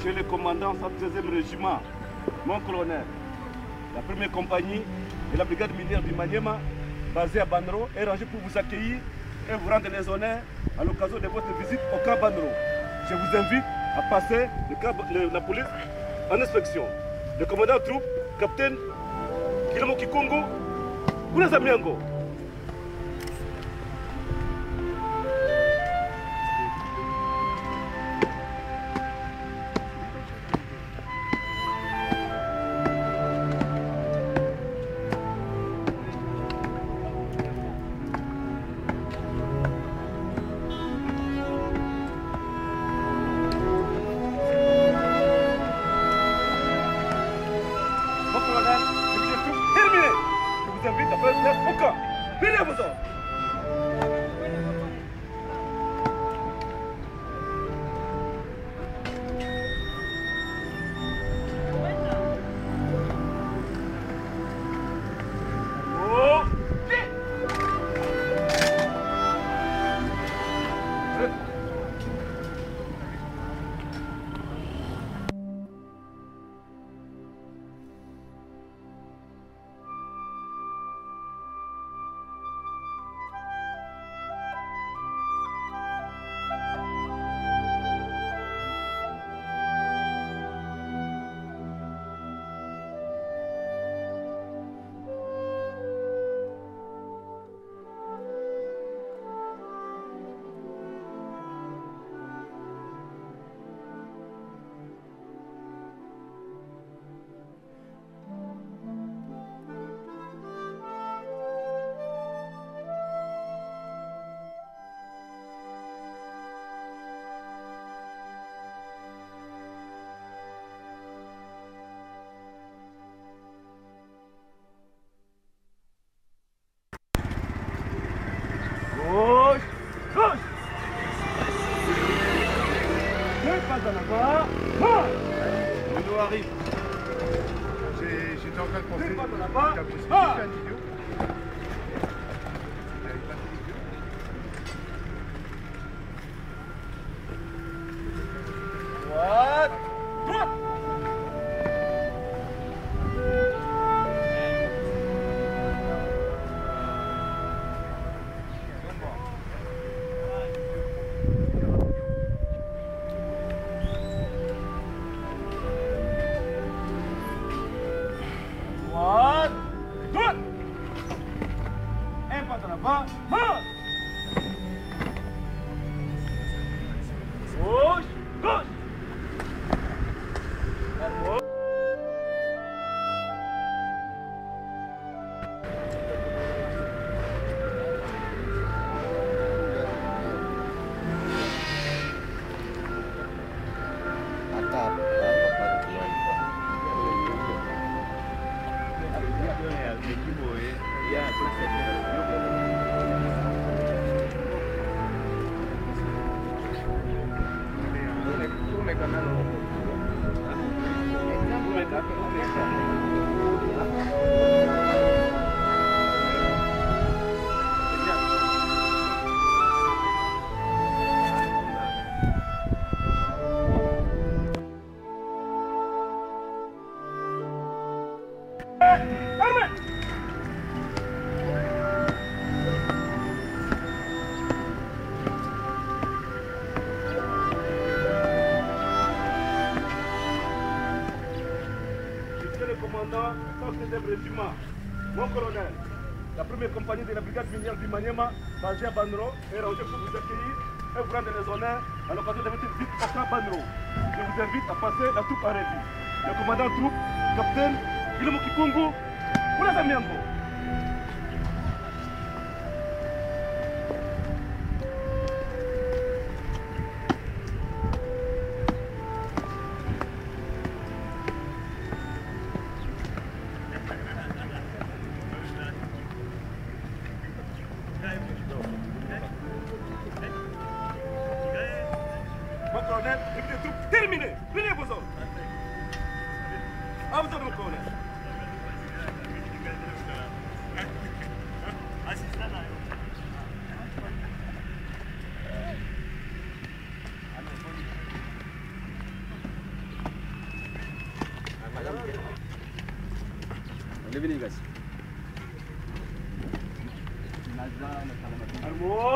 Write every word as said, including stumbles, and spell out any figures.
Monsieur le commandant soixante-treizième régiment, mon colonel, la première compagnie de la brigade minière du Maniema, basée à Banro, est rangée pour vous accueillir et vous rendre les honneurs à l'occasion de votre visite au camp Banro. Je vous invite à passer le camp, le, la police en inspection. Le commandant troupe, capitaine Kilamo Kikongo, Kuna Miango. J'étais en train de penser, je suis un idiot. Droite, droite. Mon colonel, la première compagnie de la brigade minière du Maniema, basée à Banro, est rangée pour vous accueillir et vous rendre les honneurs à l'occasion de votre visite au camp Banro. Je vous invite à passer la troupe en revue. Le commandant troupe, capitaine Kilamo Kikongo, Kuna Miango. Terminé. Venez vos ordres. À vous ordres, mon colonel. bienvenue guys. Armo.